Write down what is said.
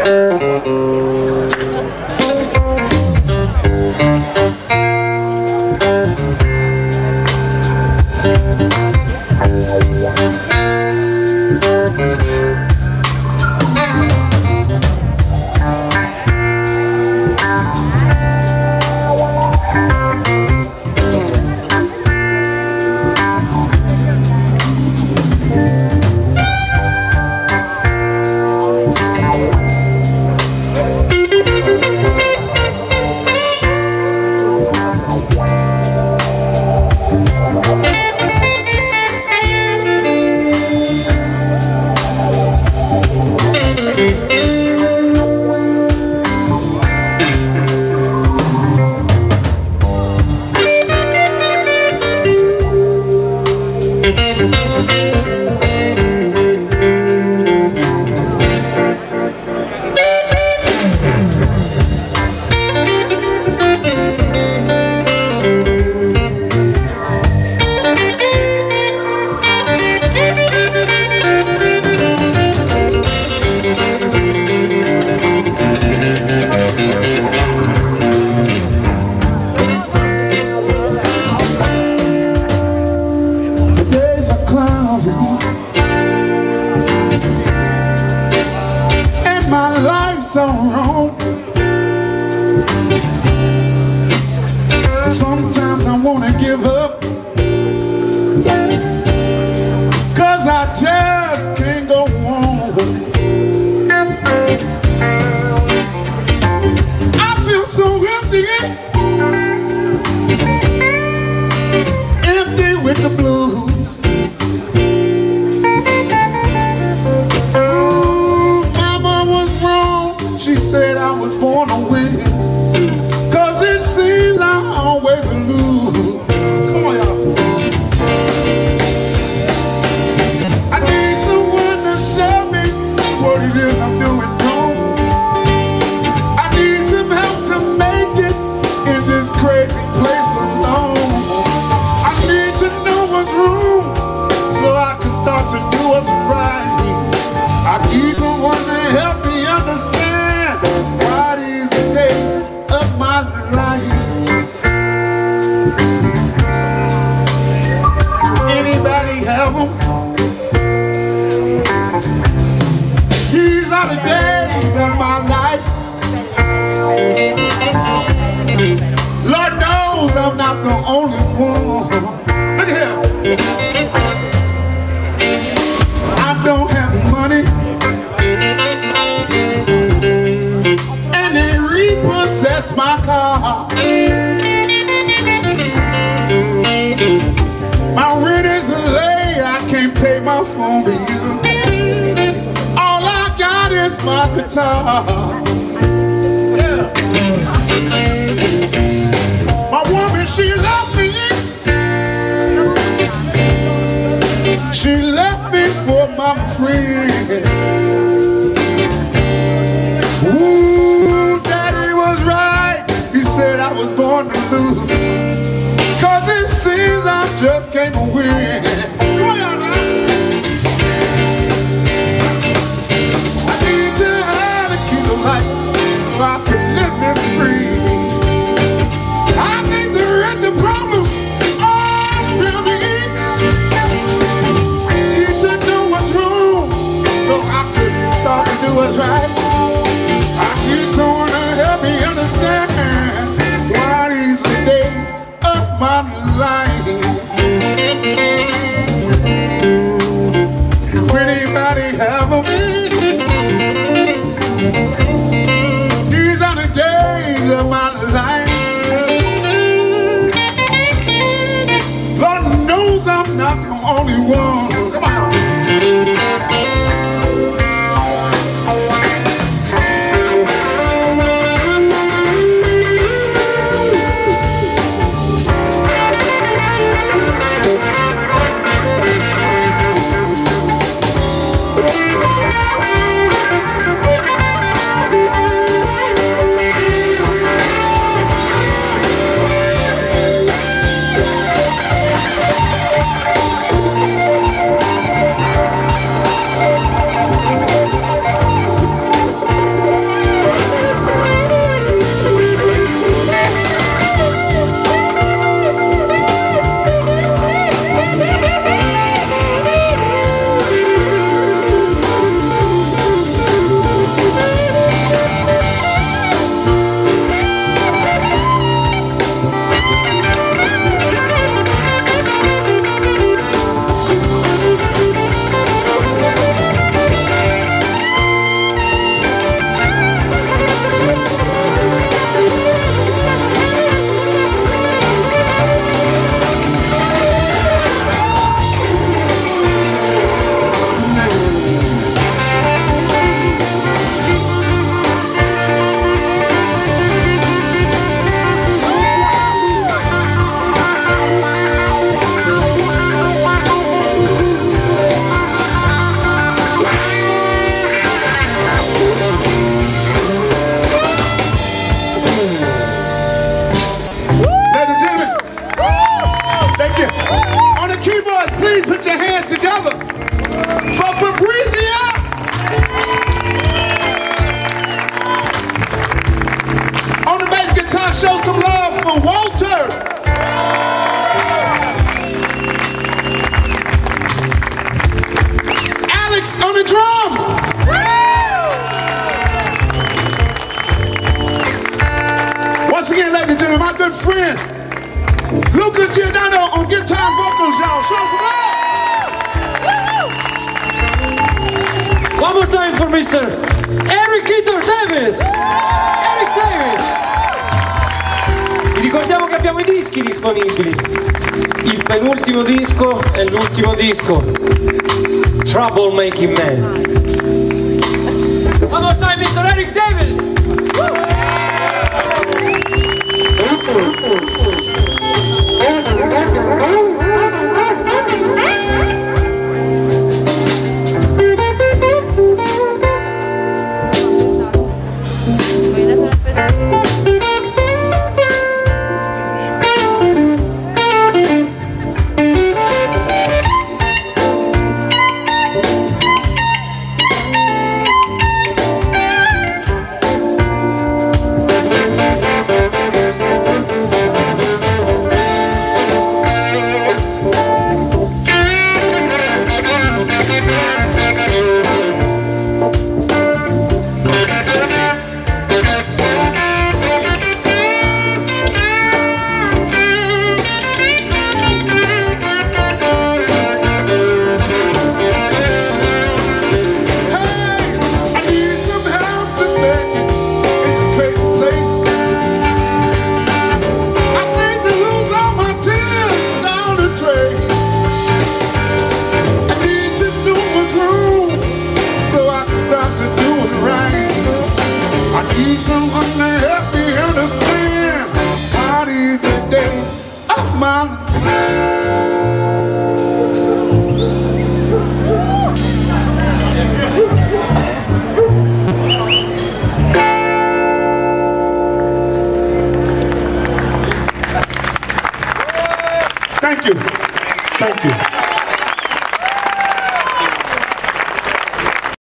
so wrong. Sometimes I wanna give up, 'cause I just can't go on. I feel so empty, empty with the blues. Ooh, mama was wrong, she said I was born to win, 'cause it seems I always lose. Come on, y'all. I need someone to show me what it is I'm doing wrong. I need some help to make it in this crazy place alone. I need to know what's wrong so I can start to do what's right. I need someone to help me understand why these days of my life. Anybody have them? These are the days of my life. Lord knows I'm not the only one. Look here. I don't have money, and they repossess my car. My rent is late, I can't pay my phone bill. All I got is my guitar. Yeah. My woman, she left me. She left me for my friend. Ooh, daddy was right. He said I was born to lose, 'cause it seems I just can't win. Come on, y'all, now. I need to have a key to life so I can live it free. I need to rid the problems all around me. I need to know what's wrong so I can start to do what's right. I need someone to help me understand why these days of my life. Do anybody have them? These are the days of my life. Lord knows I'm not the only one. Come on. good friend, Luca Giordano on guitar and vocals, y'all. Show some love. One more time for Mr. Eric Guitar Davis. Eric Davis. Vi ricordiamo che abbiamo i dischi disponibili. Il penultimo disco e l'ultimo disco. Trouble Making Man. One more time, Mr. Eric Davis. Thank you. Thank you.